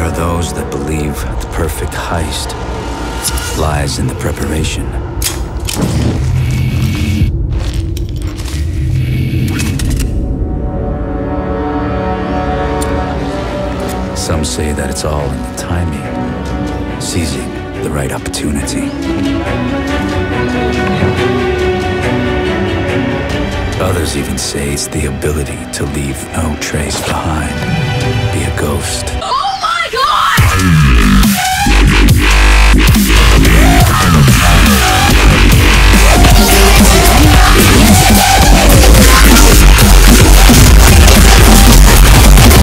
There are those that believe the perfect heist lies in the preparation. Some say that it's all in the timing, seizing the right opportunity. Others even say it's the ability to leave no trace behind, be a ghost.